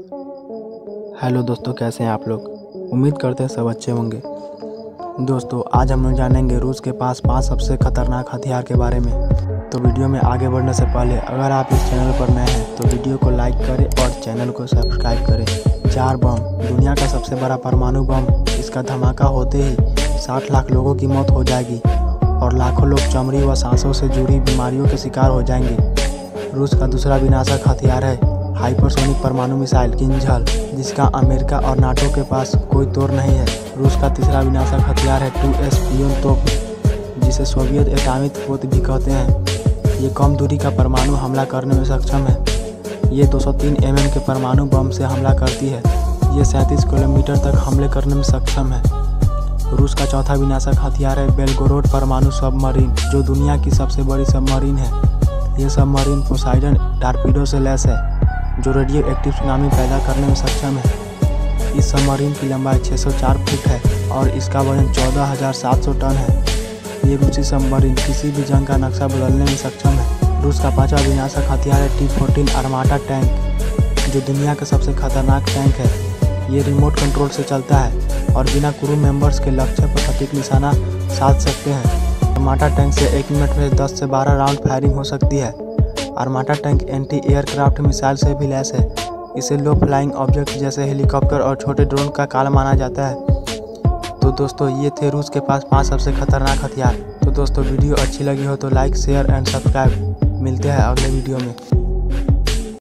Hello दोस्तों, कैसे हैं आप लोग। उम्मीद करते हैं सब अच्छे होंगे। दोस्तों, आज हम लोग जानेंगे रूस के पास 5 सबसे खतरनाक हथियार के बारे में। तो वीडियो में आगे बढ़ने से पहले अगर आप इस चैनल पर नए हैं तो वीडियो को लाइक करें और चैनल को सब्सक्राइब करें। 4 बम, दुनिया का सबसे बड़ा परमाणु बम। इसका धमाका होते ही 60 लाख लोगों की मौत हो जाएगी और लाखों लोग चमड़ी व सांसों से जुड़ी बीमारियों के शिकार हो जाएंगे। रूस का दूसरा विनाशक हथियार है हाइपरसोनिक परमाणु मिसाइल किंजल, जिसका अमेरिका और नाटो के पास कोई तोड़ नहीं है। रूस का तीसरा विनाशक हथियार है 2S पियोन तोप, जिसे सोवियत एटॉमिक पोत भी कहते हैं। ये कम दूरी का परमाणु हमला करने में सक्षम है। ये 203 mm के परमाणु बम से हमला करती है। ये 37 किलोमीटर तक हमले करने में सक्षम है। रूस का चौथा विनाशक हथियार है बेलगोरोड परमाणु सबमरीन, जो दुनिया की सबसे बड़ी सबमरीन है। ये सबमरीन पोसाइडन टॉर्पीडो से लैस है, जो रेडियो एक्टिव सुनामी पैदा करने में सक्षम है। इस सबमरीन की लंबाई 604 फुट है और इसका वजन 14,700 टन है। ये रूसी सबमरीन किसी भी जंग का नक्शा बदलने में सक्षम है। रूस का पांचवा विनाशक हथियार है T-14 आर्माटा टैंक, जो दुनिया का सबसे खतरनाक टैंक है। ये रिमोट कंट्रोल से चलता है और बिना क्रू मेंबर्स के लक्ष्य पर सटीक निशाना साध सकते हैं। आर्माटा टैंक से 1 मिनट में 10 से 12 राउंड फायरिंग हो सकती है। Armata tank anti aircraft missile से भी लैस है। इसे लो फ्लाइंग ऑब्जेक्ट जैसे हेलीकॉप्टर और छोटे ड्रोन का काल माना जाता है। तो दोस्तों, ये थे रूस के पास 5 सबसे खतरनाक हथियार। तो दोस्तों, वीडियो अच्छी लगी हो तो लाइक, शेयर एंड सब्सक्राइब। मिलते हैं अगले वीडियो में।